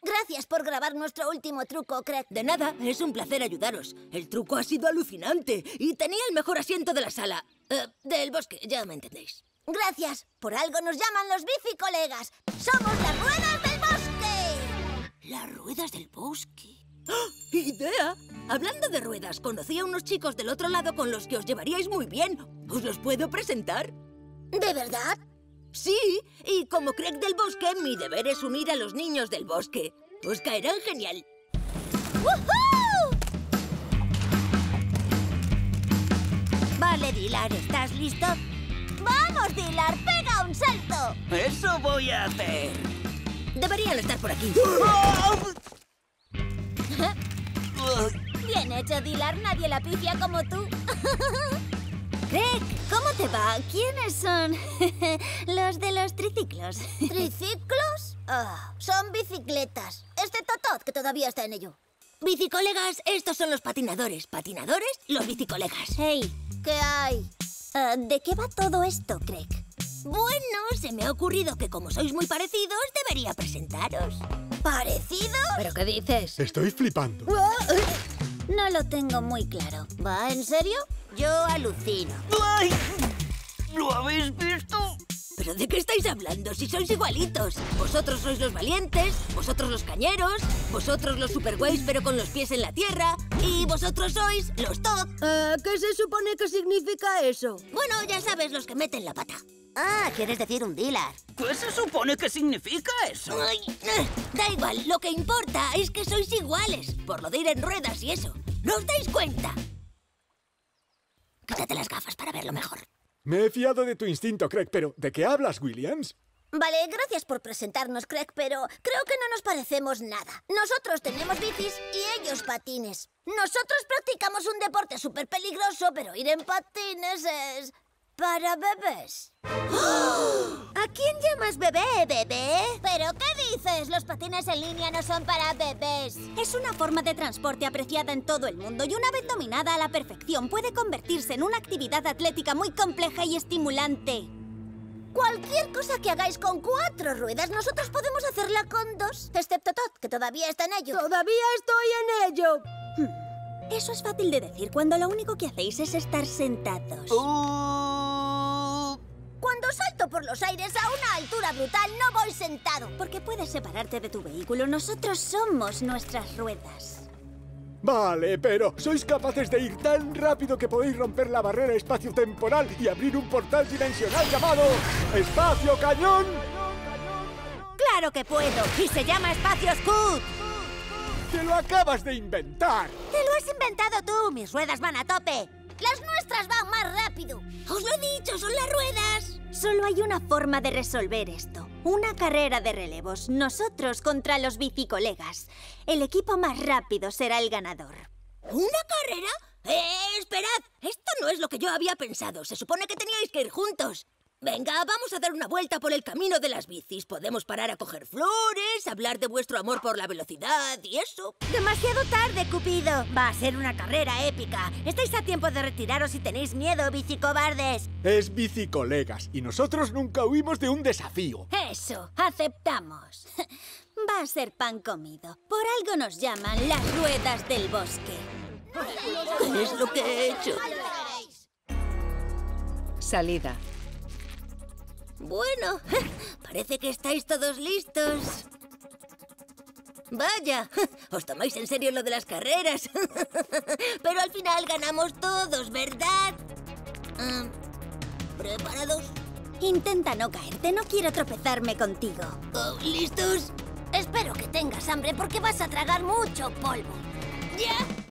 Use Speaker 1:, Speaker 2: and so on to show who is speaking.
Speaker 1: Gracias por grabar nuestro último truco, Craig.
Speaker 2: De nada, es un placer ayudaros. El truco ha sido alucinante y tenía el mejor asiento de la sala. Del bosque, ya me entendéis.
Speaker 1: Gracias. Por algo nos llaman los bicicolegas. ¡Somos las ruedas del bosque!
Speaker 2: ¿Las ruedas del bosque? ¡Oh! ¡Idea! Hablando de ruedas, conocí a unos chicos del otro lado con los que os llevaríais muy bien. ¿Os los puedo presentar?
Speaker 1: ¿De verdad?
Speaker 2: Sí, y como Craig del bosque, mi deber es unir a los niños del bosque. Os caerán genial.
Speaker 1: ¡Woohoo!
Speaker 3: Vale, Dilar, ¿estás listo?
Speaker 1: ¡Vamos, Dilar! ¡Pega un salto!
Speaker 4: ¡Eso voy a hacer!
Speaker 2: Deberían estar por aquí.
Speaker 1: Bien hecho, Dilar. Nadie la pifia como tú.
Speaker 3: Craig, ¿cómo te va? ¿Quiénes son los de los triciclos?
Speaker 1: ¿Triciclos? Son bicicletas. Excepto Todd, que todavía está en ello.
Speaker 2: Bicicolegas, estos son los patinadores. Patinadores, los bicicolegas.
Speaker 3: Hey,
Speaker 1: ¿Qué hay?
Speaker 3: ¿de qué va todo esto, Craig?
Speaker 2: Bueno, se me ha ocurrido que como sois muy parecidos, debería presentaros.
Speaker 1: ¿Parecido?
Speaker 2: ¿Pero qué dices?
Speaker 5: Estoy flipando.
Speaker 3: No lo tengo muy claro.
Speaker 1: ¿Va en serio?
Speaker 3: Yo alucino.
Speaker 4: ¡Ay! ¿Lo habéis visto?
Speaker 2: ¿Pero de qué estáis hablando? Si sois igualitos. Vosotros sois los valientes, vosotros los cañeros, vosotros los superguays pero con los pies en la tierra, y vosotros sois los top.
Speaker 6: ¿Qué se supone que significa eso?
Speaker 2: Bueno, ya sabes, los que meten la pata.
Speaker 3: Ah, ¿quieres decir un Dilar?
Speaker 4: ¿Qué se supone que significa eso?
Speaker 2: Ay, da igual, lo que importa es que sois iguales, por lo de ir en ruedas y eso. ¿No os dais cuenta? Quítate las gafas para verlo mejor.
Speaker 5: Me he fiado de tu instinto, Craig, pero ¿de qué hablas, Williams?
Speaker 1: Vale, gracias por presentarnos, Craig, pero creo que no nos parecemos nada. Nosotros tenemos bicis y ellos patines. Nosotros practicamos un deporte súper peligroso, pero ir en patines es... para bebés.
Speaker 3: ¿A quién llamas bebé?
Speaker 1: ¿Pero qué dices? Los patines en línea no son para bebés.
Speaker 3: Es una forma de transporte apreciada en todo el mundo y una vez dominada a la perfección puede convertirse en una actividad atlética muy compleja y estimulante.
Speaker 1: Cualquier cosa que hagáis con 4 ruedas, nosotros podemos hacerla con 2. Excepto Todd, que todavía está en ello.
Speaker 6: ¡Todavía estoy en ello!
Speaker 3: Eso es fácil de decir cuando lo único que hacéis es estar sentados.
Speaker 1: Cuando salto por los aires a una altura brutal, no voy sentado.
Speaker 3: Porque puedes separarte de tu vehículo. Nosotros somos nuestras ruedas.
Speaker 5: Vale, pero sois capaces de ir tan rápido que podéis romper la barrera espacio-temporal y abrir un portal dimensional llamado Espacio Cañón.
Speaker 3: ¡Claro que puedo! ¡Y se llama Espacio Scoot!
Speaker 5: ¡Te lo acabas de inventar!
Speaker 3: ¡Te lo has inventado tú! ¡Mis ruedas van a tope!
Speaker 1: Las nuestras van más rápido.
Speaker 2: ¡Os lo he dicho! ¡Son las ruedas!
Speaker 3: Solo hay una forma de resolver esto. Una carrera de relevos. Nosotros contra los bicicolegas. El equipo más rápido será el ganador.
Speaker 2: ¿Una carrera? Esperad. Esto no es lo que yo había pensado. Se supone que teníais que ir juntos. Venga, vamos a dar una vuelta por el camino de las bicis. Podemos parar a coger flores, hablar de vuestro amor por la velocidad y eso.
Speaker 3: ¡Demasiado tarde, Cupido! Va a ser una carrera épica. Estáis a tiempo de retiraros si tenéis miedo, bicicobardes.
Speaker 5: Es bicicolegas y nosotros nunca huimos de un desafío.
Speaker 3: Eso, aceptamos. Va a ser pan comido. Por algo nos llaman las ruedas del bosque.
Speaker 2: ¿Qué es lo que he hecho?
Speaker 7: Salida.
Speaker 2: Bueno, parece que estáis todos listos. Vaya, os tomáis en serio lo de las carreras. Pero al final ganamos todos, ¿verdad? ¿Preparados?
Speaker 3: Intenta no caerte, no quiero tropezarme contigo.
Speaker 2: ¿Listos?
Speaker 1: Espero que tengas hambre porque vas a tragar mucho polvo.
Speaker 2: ¡Ya!